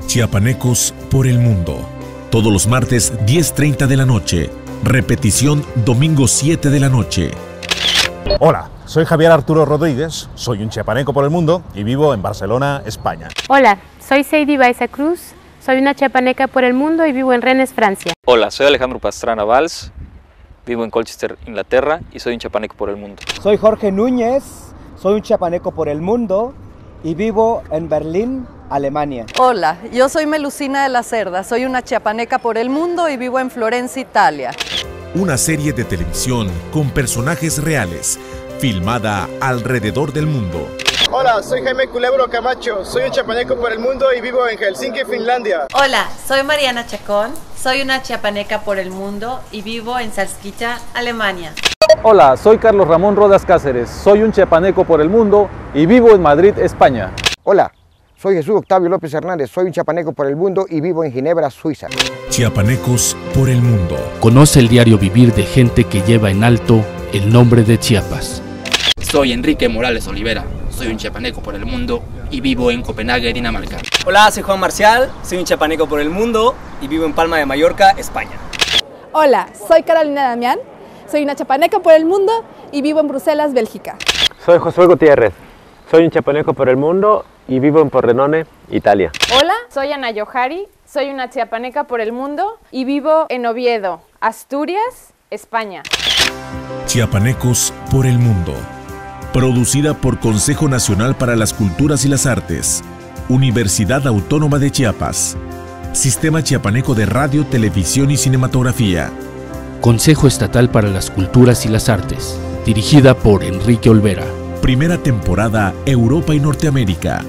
Chiapanecos por el mundo. Todos los martes 10:30 de la noche. Repetición domingo 7 de la noche. Hola, soy Javier Arturo Rodríguez, soy un chiapaneco por el mundo y vivo en Barcelona, España. Hola, soy Seidy Baiza Cruz, soy una chiapaneca por el mundo y vivo en Rennes, Francia. Hola, soy Alejandro Pastrana Valls, vivo en Colchester, Inglaterra y soy un chiapaneco por el mundo. Soy Jorge Núñez, soy un chiapaneco por el mundo y vivo en Berlín, Alemania. Hola, yo soy Melusina de la Cerda, soy una chiapaneca por el mundo y vivo en Florencia, Italia. Una serie de televisión con personajes reales, filmada alrededor del mundo. Hola, soy Jaime Culebro Camacho, soy un chiapaneco por el mundo y vivo en Helsinki, Finlandia. Hola, soy Mariana Chacón, soy una chiapaneca por el mundo y vivo en Salzgitter, Alemania. Hola, soy Carlos Ramón Rodas Cáceres, soy un chiapaneco por el mundo y vivo en Madrid, España. Hola, soy Jesús Octavio López Hernández, soy un chiapaneco por el mundo y vivo en Ginebra, Suiza. Chiapanecos por el mundo. Conoce el diario vivir de gente que lleva en alto el nombre de Chiapas. Soy Enrique Morales Olivera, soy un chiapaneco por el mundo y vivo en Copenhague, Dinamarca. Hola, soy Juan Marcial, soy un chiapaneco por el mundo y vivo en Palma de Mallorca, España. Hola, soy Carolina Damián, soy una chiapaneca por el mundo y vivo en Bruselas, Bélgica. Soy Josué Gutiérrez, soy un chiapaneco por el mundo y vivo en Pordenone, Italia. Hola, soy Ana Yohari, soy una chiapaneca por el mundo y vivo en Oviedo, Asturias, España. Chiapanecos por el mundo. Producida por Consejo Nacional para las Culturas y las Artes, Universidad Autónoma de Chiapas, Sistema Chiapaneco de Radio, Televisión y Cinematografía. Consejo Estatal para las Culturas y las Artes, dirigida por Enrique Olvera. Primera temporada, Europa y Norteamérica.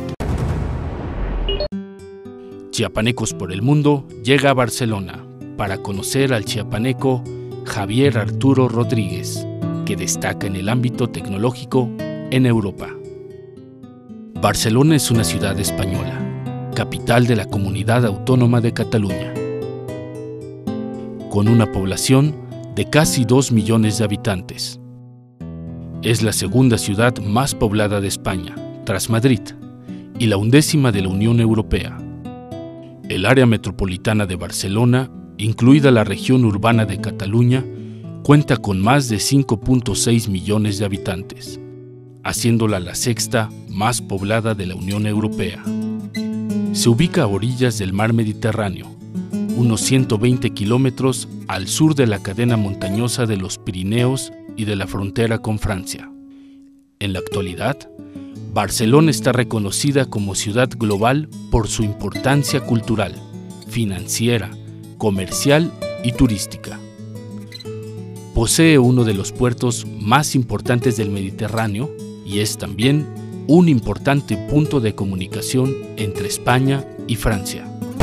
Chiapanecos por el mundo llega a Barcelona para conocer al chiapaneco Javier Arturo Rodríguez, que destaca en el ámbito tecnológico en Europa. Barcelona es una ciudad española, capital de la Comunidad Autónoma de Cataluña, con una población de casi 2 millones de habitantes. Es la segunda ciudad más poblada de España, tras Madrid, y la 11ª de la Unión Europea. El área metropolitana de Barcelona, incluida la región urbana de Cataluña, cuenta con más de 5.6 millones de habitantes, haciéndola la sexta más poblada de la Unión Europea. Se ubica a orillas del mar Mediterráneo, unos 120 kilómetros al sur de la cadena montañosa de los Pirineos y de la frontera con Francia. En la actualidad, Barcelona está reconocida como ciudad global por su importancia cultural, financiera, comercial y turística. Posee uno de los puertos más importantes del Mediterráneo y es también un importante punto de comunicación entre España y Francia.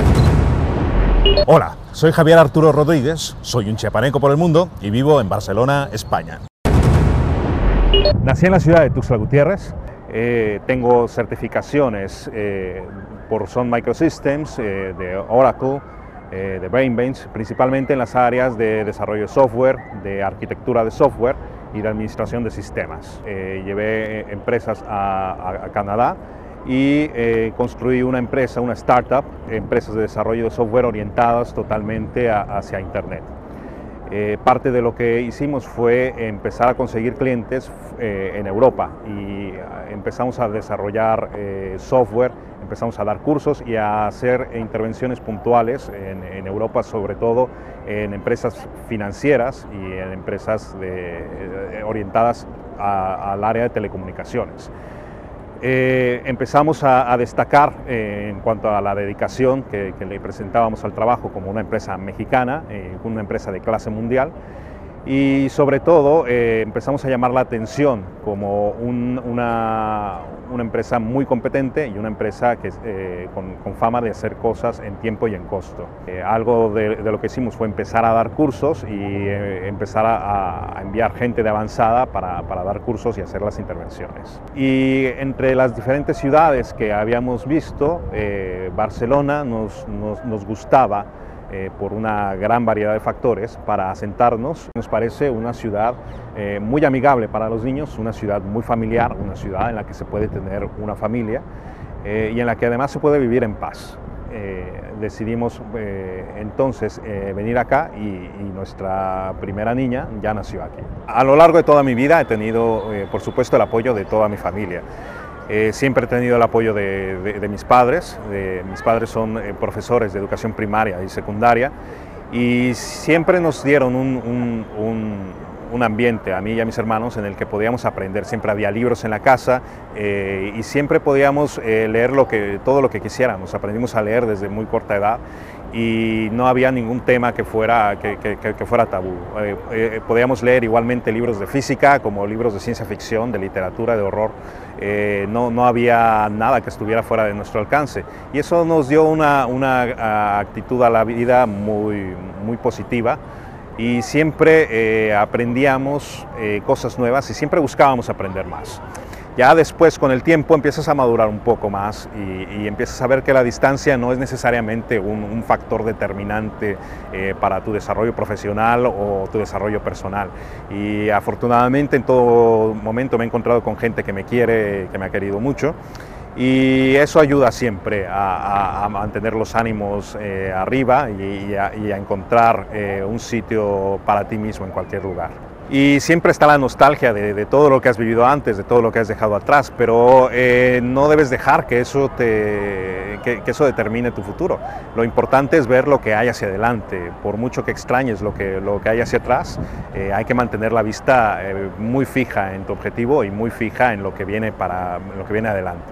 Hola, soy Javier Arturo Rodríguez, soy un chiapaneco por el mundo y vivo en Barcelona, España. Nací en la ciudad de Tuxtla Gutiérrez, tengo certificaciones por Sun Microsystems, de Oracle, de Brainbench, principalmente en las áreas de desarrollo de software, de arquitectura de software y de administración de sistemas. Llevé empresas a Canadá y construí una empresa, una startup, empresas de desarrollo de software orientadas totalmente hacia Internet. Parte de lo que hicimos fue empezar a conseguir clientes en Europa y empezamos a desarrollar software, empezamos a dar cursos y a hacer intervenciones puntuales en Europa, sobre todo en empresas financieras y en empresas orientadas al área de telecomunicaciones. Empezamos a destacar en cuanto a la dedicación que le presentábamos al trabajo como una empresa mexicana, una empresa de clase mundial, y sobre todo empezamos a llamar la atención como una empresa muy competente y una empresa con fama de hacer cosas en tiempo y en costo. Algo de lo que hicimos fue empezar a dar cursos y empezar a enviar gente de avanzada para dar cursos y hacer las intervenciones. Y entre las diferentes ciudades que habíamos visto, Barcelona nos gustaba por una gran variedad de factores para asentarnos. Nos parece una ciudad muy amigable para los niños, una ciudad muy familiar, una ciudad en la que se puede tener una familia y en la que además se puede vivir en paz. decidimos entonces venir acá y nuestra primera niña ya nació aquí. A lo largo de toda mi vida he tenido, por supuesto, el apoyo de toda mi familia. Siempre he tenido el apoyo de mis padres. Mis padres son profesores de educación primaria y secundaria y siempre nos dieron un ambiente, a mí y a mis hermanos, en el que podíamos aprender. Siempre había libros en la casa y siempre podíamos leer todo lo que quisiéramos. Aprendimos a leer desde muy corta edad y no había ningún tema que fuera tabú. Podíamos leer igualmente libros de física como libros de ciencia ficción, de literatura, de horror. No había nada que estuviera fuera de nuestro alcance y eso nos dio una actitud a la vida muy positiva. Y siempre aprendíamos cosas nuevas y siempre buscábamos aprender más. Ya después, con el tiempo, empiezas a madurar un poco más y empiezas a ver que la distancia no es necesariamente un factor determinante para tu desarrollo profesional o tu desarrollo personal. Y afortunadamente en todo momento me he encontrado con gente que me quiere, que me ha querido mucho. Y eso ayuda siempre a mantener los ánimos arriba y a encontrar un sitio para ti mismo en cualquier lugar. Y siempre está la nostalgia de todo lo que has vivido antes, de todo lo que has dejado atrás, pero no debes dejar que eso determine tu futuro. Lo importante es ver lo que hay hacia adelante. Por mucho que extrañes lo que hay hacia atrás, hay que mantener la vista muy fija en tu objetivo y muy fija en lo que viene adelante.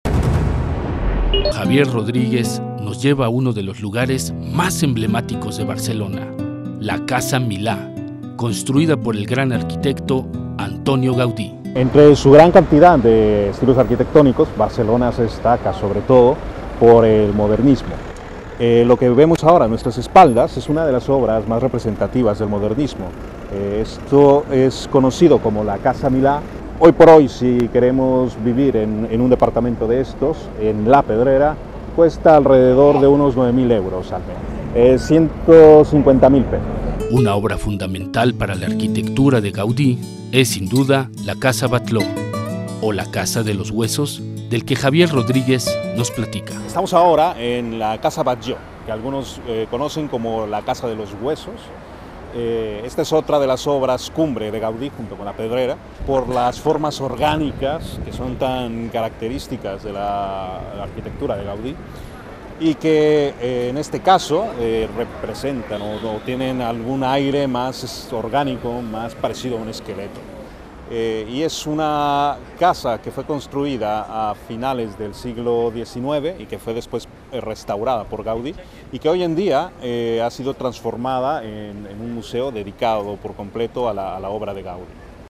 Javier Rodríguez nos lleva a uno de los lugares más emblemáticos de Barcelona, la Casa Milà, construida por el gran arquitecto Antonio Gaudí. Entre su gran cantidad de estilos arquitectónicos, Barcelona se destaca sobre todo por el modernismo. Lo que vemos ahora a nuestras espaldas es una de las obras más representativas del modernismo. Esto es conocido como la Casa Milà. Hoy por hoy, si queremos vivir en un departamento de estos, en La Pedrera, cuesta alrededor de unos 9.000 euros al mes, 150.000 pesos. Una obra fundamental para la arquitectura de Gaudí es sin duda la Casa Batlló, o la Casa de los Huesos, del que Javier Rodríguez nos platica. Estamos ahora en la Casa Batlló, que algunos conocen como la Casa de los Huesos. Esta es otra de las obras cumbre de Gaudí, junto con La Pedrera, por las formas orgánicas que son tan características de la arquitectura de Gaudí y que en este caso representan o tienen algún aire más orgánico, más parecido a un esqueleto. Y es una casa que fue construida a finales del siglo XIX y que fue después restaurada por Gaudí y que hoy en día ha sido transformada en un museo dedicado por completo a la obra de Gaudí.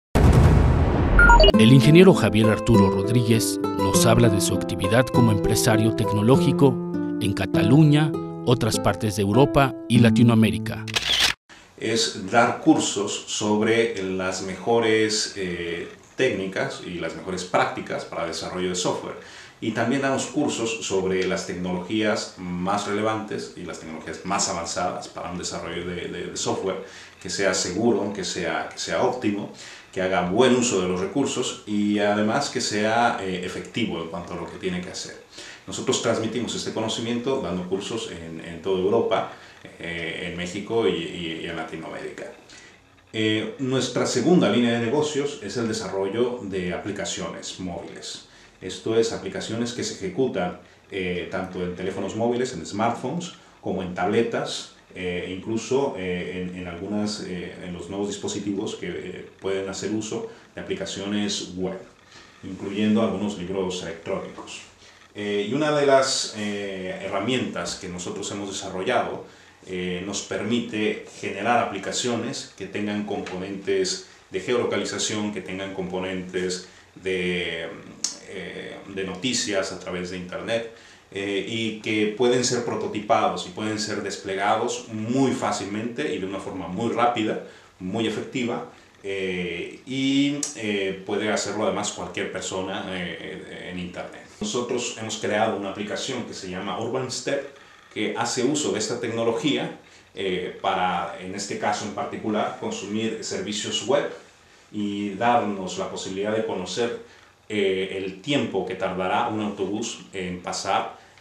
El ingeniero Javier Arturo Rodríguez nos habla de su actividad como empresario tecnológico en Cataluña, otras partes de Europa y Latinoamérica. Es dar cursos sobre las mejores técnicas y las mejores prácticas para desarrollo de software. Y también damos cursos sobre las tecnologías más relevantes y las tecnologías más avanzadas para un desarrollo de software que sea seguro, que sea óptimo, que haga buen uso de los recursos y además que sea efectivo en cuanto a lo que tiene que hacer. Nosotros transmitimos este conocimiento dando cursos en toda Europa, en México y en Latinoamérica. Nuestra segunda línea de negocios es el desarrollo de aplicaciones móviles. Esto es aplicaciones que se ejecutan tanto en teléfonos móviles, en smartphones, como en tabletas, incluso en los nuevos dispositivos que pueden hacer uso de aplicaciones web, incluyendo algunos libros electrónicos. Y una de las herramientas que nosotros hemos desarrollado nos permite generar aplicaciones que tengan componentes de geolocalización, que tengan componentes de noticias a través de Internet y que pueden ser prototipados y pueden ser desplegados muy fácilmente y de una forma muy rápida, muy efectiva y puede hacerlo además cualquier persona en Internet. Nosotros hemos creado una aplicación que se llama Urban Step que hace uso de esta tecnología para, en este caso en particular, consumir servicios web y darnos la posibilidad de conocer el tiempo que tardará un autobús en pasar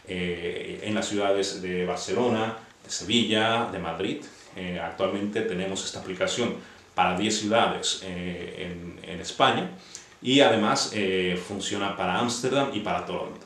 en las ciudades de Barcelona, de Sevilla, de Madrid. Actualmente tenemos esta aplicación para 10 ciudades en España y además funciona para Ámsterdam y para Toronto.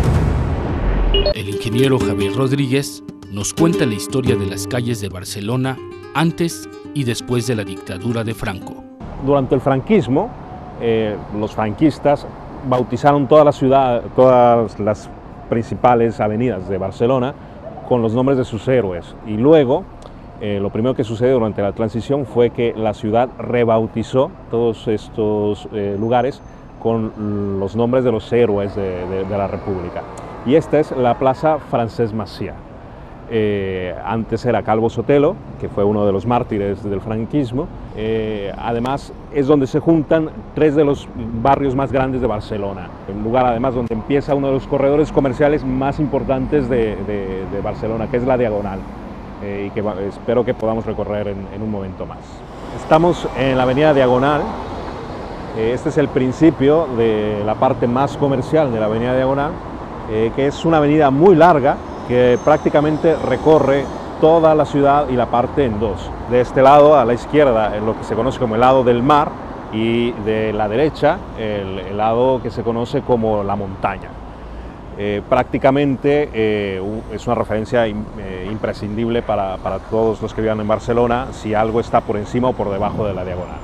El ingeniero Javier Rodríguez nos cuenta la historia de las calles de Barcelona antes y después de la dictadura de Franco. Durante el franquismo, los franquistas bautizaron todas las principales avenidas de Barcelona con los nombres de sus héroes, y luego lo primero que sucedió durante la transición fue que la ciudad rebautizó todos estos lugares con los nombres de los héroes de la República. Y esta es la Plaza Francesc Macià. Antes era Calvo Sotelo, que fue uno de los mártires del franquismo. Además es donde se juntan 3 de los barrios más grandes de Barcelona, un lugar además donde empieza uno de los corredores comerciales más importantes de Barcelona, que es la Diagonal, y que espero que podamos recorrer en un momento más. Estamos en la avenida Diagonal. Este es el principio de la parte más comercial de la avenida Diagonal, que es una avenida muy larga que prácticamente recorre toda la ciudad y la parte en dos. De este lado, a la izquierda, en lo que se conoce como el lado del mar, y de la derecha, el lado que se conoce como la montaña. Prácticamente es una referencia imprescindible para todos los que vivan en Barcelona, si algo está por encima o por debajo de la Diagonal.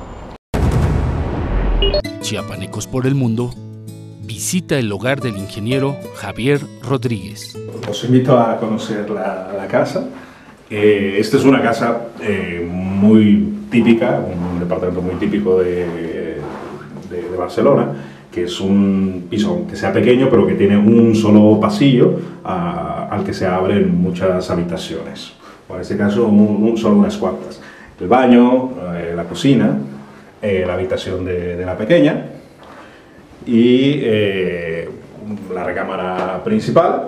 Chiapanecos por el Mundo visita el hogar del ingeniero Javier Rodríguez. Os invito a conocer la casa. Esta es una casa muy típica, un departamento muy típico de Barcelona, que es un piso que sea pequeño pero que tiene un solo pasillo al que se abren muchas habitaciones. En este caso solo unas cuantas. El baño, la cocina, la habitación de la pequeña y la recámara principal.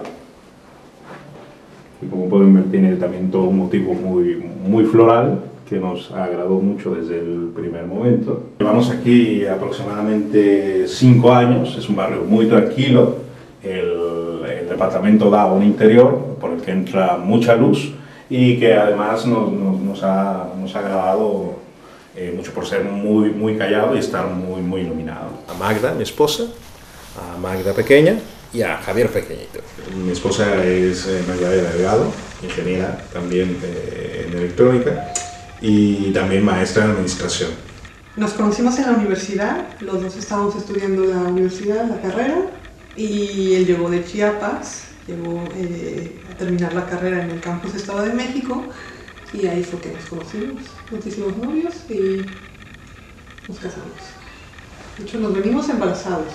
Y como pueden ver, tiene también todo un motivo muy floral que nos agradó mucho desde el primer momento. Llevamos aquí aproximadamente 5 años, es un barrio muy tranquilo, el departamento da a un interior por el que entra mucha luz y que además nos ha agradado mucho por ser muy callado y estar muy iluminado. A Magda, mi esposa, a Magda pequeña y a Javier pequeñito. Mi esposa es Magdalena Delgado, ingeniera también en electrónica y también maestra en administración. Nos conocimos en la universidad, los dos estábamos estudiando la universidad, la carrera, y él llegó de Chiapas, llegó a terminar la carrera en el campus Estado de México, y ahí fue que nos conocimos, nos hicimos novios y nos casamos. De hecho, nos venimos embarazados.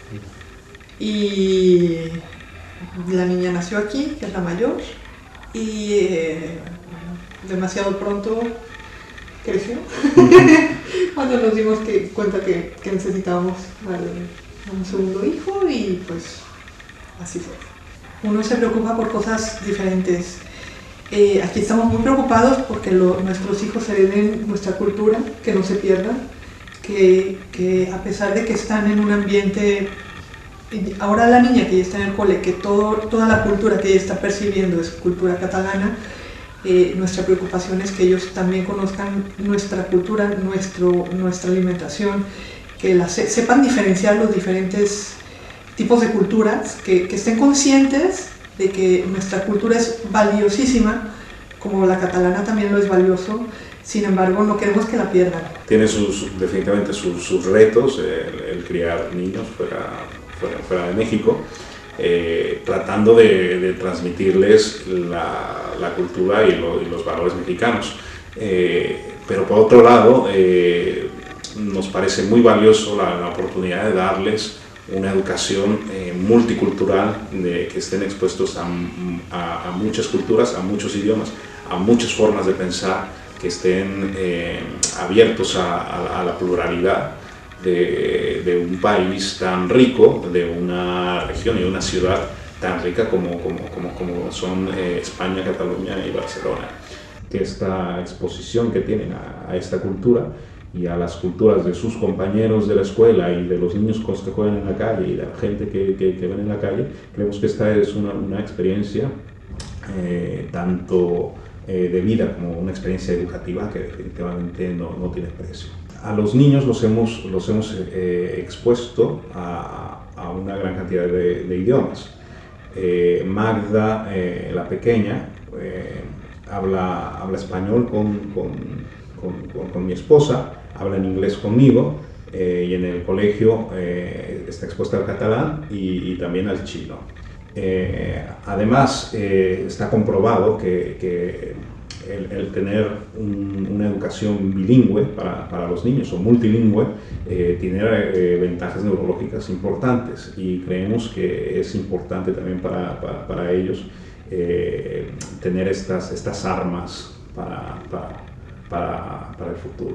Y la niña nació aquí, que es la mayor, y demasiado pronto creció. Cuando nos dimos cuenta que necesitábamos un segundo hijo, y pues así fue. Uno se preocupa por cosas diferentes. Aquí estamos muy preocupados porque nuestros hijos hereden nuestra cultura, que no se pierda, que a pesar de que están en un ambiente, ahora la niña que ya está en el cole, que toda la cultura que ella está percibiendo es cultura catalana, nuestra preocupación es que ellos también conozcan nuestra cultura, nuestra alimentación, que sepan diferenciar los diferentes tipos de culturas, que estén conscientes de que nuestra cultura es valiosísima, como la catalana también lo es valioso. Sin embargo, no queremos que la pierdan. Tiene definitivamente sus retos, el criar niños fuera de México, tratando de transmitirles la cultura y los valores mexicanos. Pero por otro lado, nos parece muy valioso la oportunidad de darles una educación multicultural, que estén expuestos a muchas culturas, a muchos idiomas, a muchas formas de pensar, que estén abiertos a la pluralidad de un país tan rico, de una región y una ciudad tan rica como son España, Cataluña y Barcelona. Que esta exposición que tienen a esta cultura y a las culturas de sus compañeros de la escuela y de los niños con los que juegan en la calle y de la gente que ven en la calle, creemos que esta es una experiencia tanto de vida como una experiencia educativa que definitivamente no tiene precio. A los niños los hemos expuesto a una gran cantidad de idiomas. Magda, la pequeña, habla español con mi esposa, habla en inglés conmigo, y en el colegio está expuesta al catalán y también al chino. Además, está comprobado que el tener una educación bilingüe para los niños o multilingüe tiene ventajas neurológicas importantes, y creemos que es importante también para ellos tener estas armas para el futuro.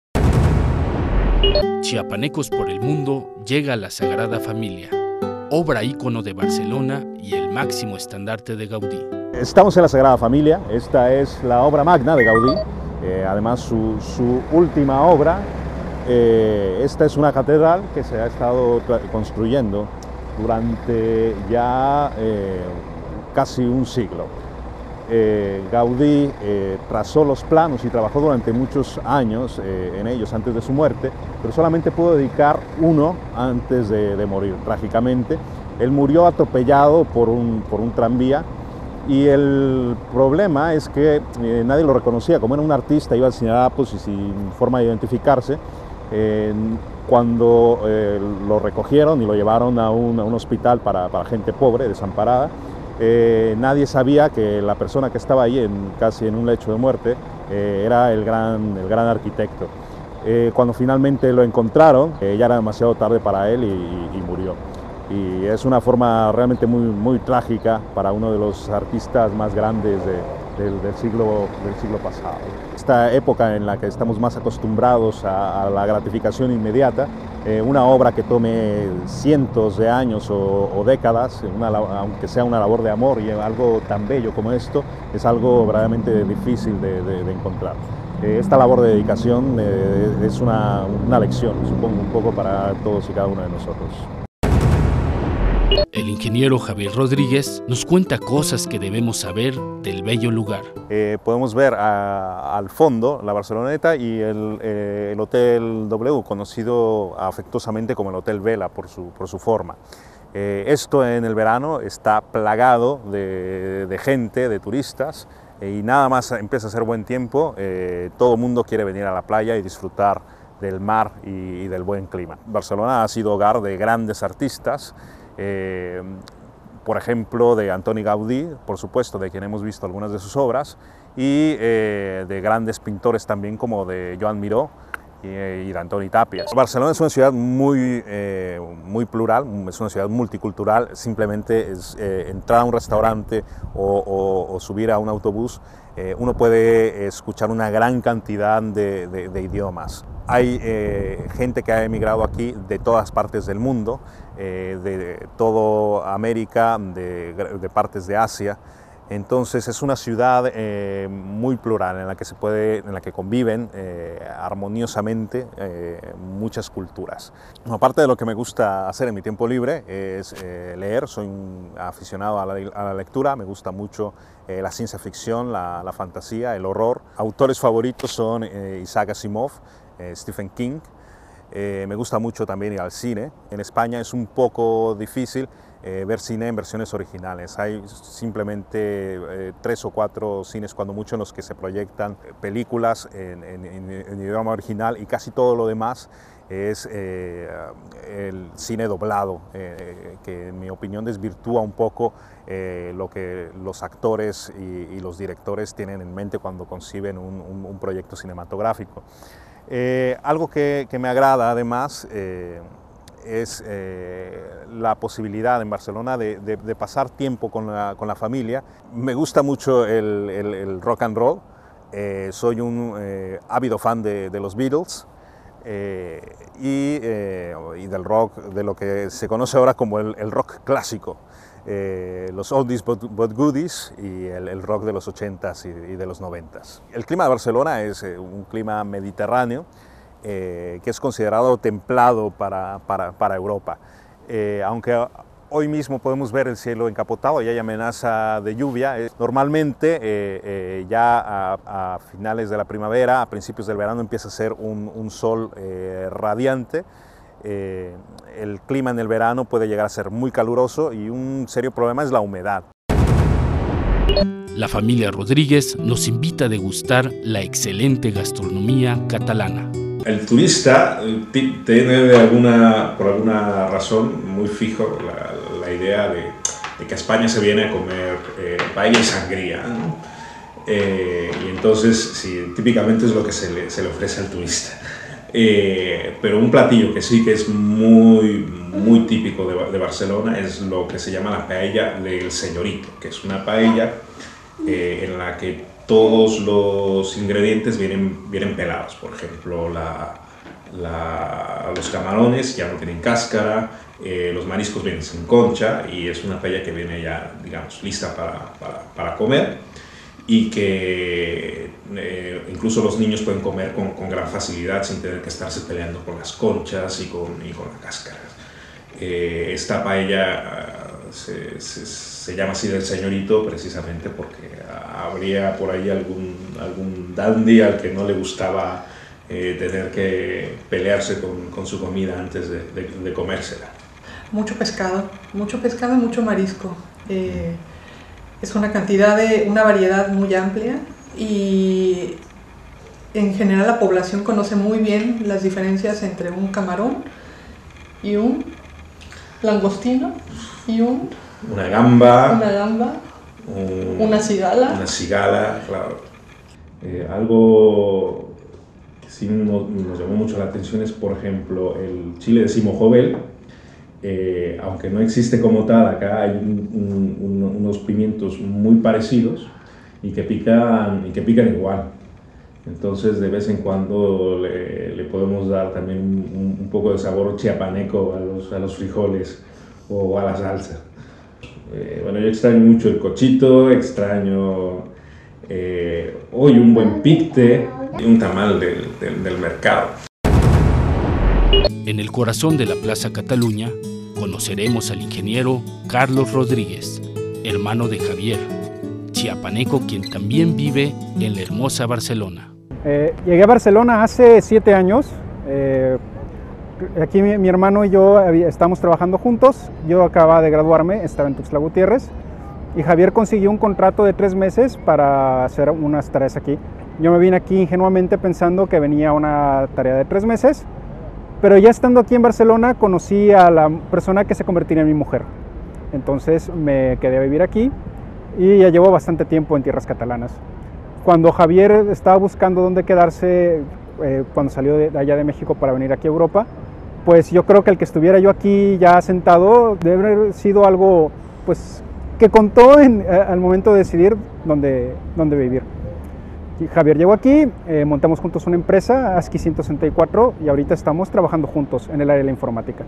Chiapanecos por el Mundo llega a la Sagrada Familia, obra ícono de Barcelona y el máximo estandarte de Gaudí. Estamos en la Sagrada Familia, esta es la obra magna de Gaudí, además su última obra. Esta es una catedral que se ha estado construyendo durante ya casi un siglo. Gaudí trazó los planos y trabajó durante muchos años en ellos antes de su muerte, pero solamente pudo dedicar uno antes de morir, trágicamente. Él murió atropellado por un tranvía, y el problema es que nadie lo reconocía. Como era un artista, iba al Cinarapos y sin forma de identificarse. Cuando lo recogieron y lo llevaron a un hospital para gente pobre, desamparada, nadie sabía que la persona que estaba ahí casi en un lecho de muerte era el gran arquitecto. Cuando finalmente lo encontraron, ya era demasiado tarde para él y murió. Y es una forma realmente muy trágica para uno de los artistas más grandes del siglo pasado. Esta época en la que estamos más acostumbrados a la gratificación inmediata, una obra que tome cientos de años o décadas, aunque sea una labor de amor, y algo tan bello como esto, es algo verdaderamente difícil de encontrar. Esta labor de dedicación es una lección, supongo, un poco para todos y cada uno de nosotros. El ingeniero Javier Rodríguez nos cuenta cosas que debemos saber del bello lugar. Podemos ver al fondo la Barceloneta y el Hotel W, conocido afectuosamente como el Hotel Vela por su forma. Esto en el verano está plagado de gente, de turistas, y nada más empieza a hacer buen tiempo, todo el mundo quiere venir a la playa y disfrutar del mar y del buen clima. Barcelona ha sido hogar de grandes artistas, por ejemplo de Antoni Gaudí, por supuesto, de quien hemos visto algunas de sus obras, y de grandes pintores también como de Joan Miró y de Antoni Tàpies. Barcelona es una ciudad muy plural, es una ciudad multicultural. Simplemente es entrar a un restaurante o subir a un autobús, uno puede escuchar una gran cantidad de idiomas. Hay gente que ha emigrado aquí de todas partes del mundo, de toda América, de partes de Asia. Entonces es una ciudad muy plural en la que conviven armoniosamente muchas culturas. Aparte de lo que me gusta hacer en mi tiempo libre es leer. Soy un aficionado a la lectura, me gusta mucho la ciencia ficción, la fantasía, el horror. Autores favoritos son Isaac Asimov, Stephen King. Me gusta mucho también ir al cine. En España es un poco difícil ver cine en versiones originales. Hay simplemente 3 o 4 cines, cuando mucho, en los que se proyectan películas en idioma original, y casi todo lo demás es el cine doblado, que en mi opinión desvirtúa un poco lo que los actores y los directores tienen en mente cuando conciben un proyecto cinematográfico. Algo que me agrada además es la posibilidad en Barcelona de pasar tiempo con la familia. Me gusta mucho el rock and roll, soy un ávido fan de los Beatles y del rock, de lo que se conoce ahora como el rock clásico. Los oldies but goodies y el rock de los 80s y de los 90s. El clima de Barcelona es un clima mediterráneo, que es considerado templado para Europa. Aunque hoy mismo podemos ver el cielo encapotado y hay amenaza de lluvia, normalmente ya a finales de la primavera, a principios del verano, empieza a ser un sol radiante. El clima en el verano puede llegar a ser muy caluroso y un serio problema es la humedad. La familia Rodríguez nos invita a degustar la excelente gastronomía catalana. El turista tiene por alguna razón muy fijo la idea de que a España se viene a comer paella y sangría, ¿no? Y entonces, sí, típicamente es lo que se le ofrece al turista. Pero un platillo que sí que es muy típico de Barcelona es lo que se llama la paella del señorito, que es una paella en la que todos los ingredientes vienen pelados. Por ejemplo, los camarones ya no tienen cáscara, los mariscos vienen sin concha y es una paella que viene ya, digamos, lista para comer y que incluso los niños pueden comer con gran facilidad sin tener que estarse peleando con las conchas y con la cáscara. Esta paella se llama así del señorito precisamente porque habría por ahí algún dandy al que no le gustaba tener que pelearse con su comida antes de comérsela. Mucho pescado y mucho marisco. Es una variedad muy amplia y en general la población conoce muy bien las diferencias entre un camarón y un langostino y una gamba, una cigala. Una cigala, claro. Algo que sí nos llamó mucho la atención es, por ejemplo, el chile de Simo-Jovel. Aunque no existe como tal, acá hay unos pimientos muy parecidos y que pican igual. Entonces, de vez en cuando le podemos dar también un poco de sabor chiapaneco a los frijoles o a la salsa. Bueno, yo extraño mucho el cochito, extraño hoy un buen picte y un tamal del mercado. En el corazón de la Plaza Cataluña conoceremos al ingeniero Carlos Rodríguez, hermano de Javier, chiapaneco quien también vive en la hermosa Barcelona. Llegué a Barcelona hace 7 años. Aquí mi hermano y yo estábamos trabajando juntos. Yo acababa de graduarme, estaba en Tuxtla Gutiérrez y Javier consiguió un contrato de 3 meses para hacer unas tareas aquí. Yo me vine aquí ingenuamente pensando que venía una tarea de 3 meses, pero ya estando aquí en Barcelona conocí a la persona que se convertiría en mi mujer. Entonces me quedé a vivir aquí y ya llevo bastante tiempo en tierras catalanas. Cuando Javier estaba buscando dónde quedarse, cuando salió de allá de México para venir aquí a Europa, pues yo creo que el que estuviera yo aquí ya sentado debe haber sido algo pues, que contó al momento de decidir dónde vivir. Y Javier llegó aquí, montamos juntos una empresa, ASCII 164, y ahorita estamos trabajando juntos en el área de la informática.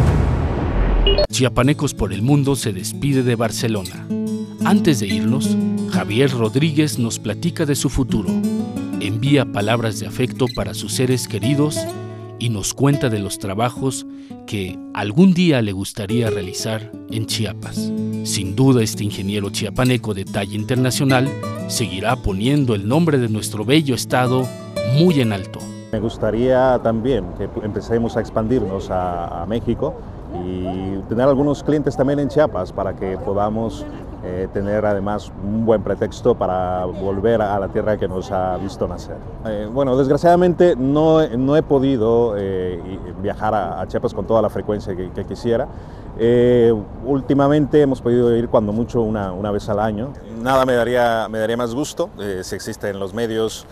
Chiapanecos por el Mundo se despide de Barcelona. Antes de irnos, Javier Rodríguez nos platica de su futuro, envía palabras de afecto para sus seres queridos y nos cuenta de los trabajos que algún día le gustaría realizar en Chiapas. Sin duda, este ingeniero chiapaneco de talla internacional seguirá poniendo el nombre de nuestro bello estado muy en alto. Me gustaría también que empecemos a expandirnos a México y tener algunos clientes también en Chiapas para que podamos tener además un buen pretexto para volver a la tierra que nos ha visto nacer. Bueno, desgraciadamente no he podido viajar a Chiapas con toda la frecuencia que quisiera. Últimamente hemos podido ir cuando mucho una vez al año. Nada me daría más gusto si existen los medios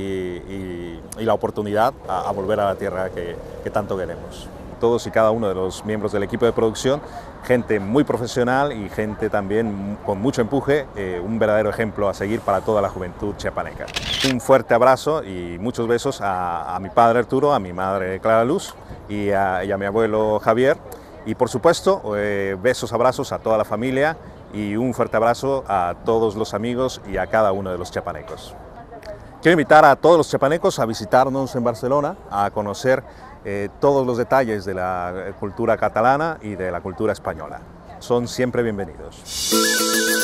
y la oportunidad a volver a la tierra que tanto queremos. Todos y cada uno de los miembros del equipo de producción, gente muy profesional y gente también con mucho empuje, un verdadero ejemplo a seguir para toda la juventud chiapaneca. Un fuerte abrazo y muchos besos a mi padre Arturo, a mi madre Clara Luz y a mi abuelo Javier. Y por supuesto, besos, abrazos a toda la familia y un fuerte abrazo a todos los amigos y a cada uno de los chiapanecos. Quiero invitar a todos los chiapanecos a visitarnos en Barcelona, a conocer todos los detalles de la cultura catalana y de la cultura española. Son siempre bienvenidos.